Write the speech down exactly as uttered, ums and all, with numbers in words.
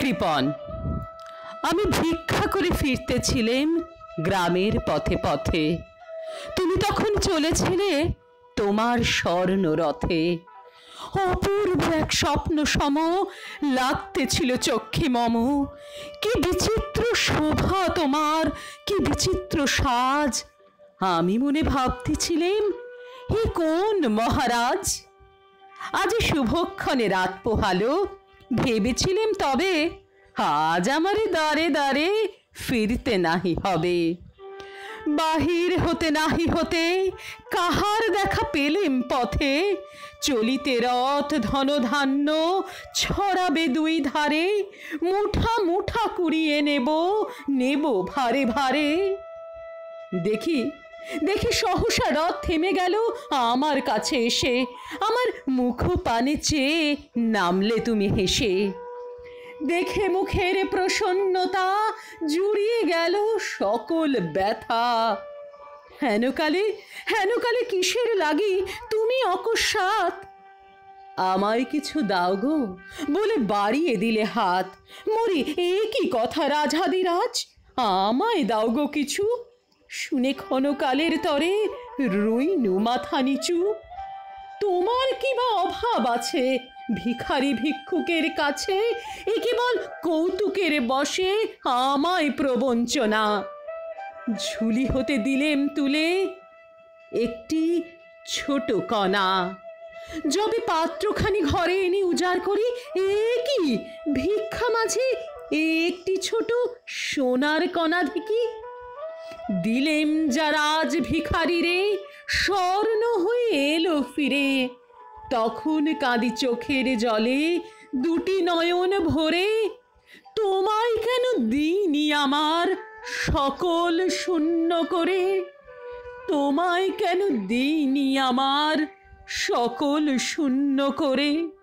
রিপন, আমি ভিক্ষা করে ফিরতেছিলেম গ্রামের পথে পথে। তুমি তখন চলেছিলে তোমার স্বর্ণরথে। অপূর্ব এক স্বপ্ন সম লাগতেছিল চক্ষে মম। কি বিচিত্র শোভা তোমার, কি বিচিত্র সাজ! আমি মনে ভাবতেছিলেম, এ কোন মহারাজ? আজ শুভক্ষণে রাত পোহালো, ভেবেছিলেম তবে আজ আমারে দ্বারে দ্বারে ফিরতে নাহি হবে। বাহির হতে নাহি হতে কাহার দেখা পেলেম পথে। চলিতে রথ ধনধান্য ছড়াবে দুই ধারে। মুঠা মুঠা কুড়িয়ে নেব, নেব ভারে ভারে। দেখি দেখি সহসা রথ থেমে গেল আমার কাছে এসে। আমার মুখ পানে চেয়ে নামলে তুমি হেসে। দেখে মুখের প্রসন্নতা জুড়িয়ে গেল সকল ব্যথা। হেনকালে হেনকালে কিসের লাগি তুমি অকস্মাৎ আমায় কিছু দাও গো বলে বাড়িয়ে দিলে হাত। মরি এ কি কথা রাজাধিরাজ, আমায় দাও গো কিছু। শুনে ক্ষণকালের তরে রইনু মাথা নিচু। তোমার কি বা অভাব আছে ভিখারি ভিক্ষুকের কাছে? এ কেবল কৌতুকের বশে আমায় প্রবঞ্চনা। ঝুলি হতে দিলেম তুলে একটি ছোট কণা। যবে পাত্রখানি ঘরে এনে উজাড় করি, এ কি ভিক্ষা মাঝে একটি ছোট সোনার কণা দেখি। দিলেম যারা আজ ভিখারি রে, স্বর্ণ হয়ে এলো ফিরে। তখন কাঁদি চোখের জলে দুটি নয়ন ভরে। তোমায় কেন দিইনি আমার সকল শূন্য করে? তোমায় কেন দিইনি আমার সকল শূন্য করে?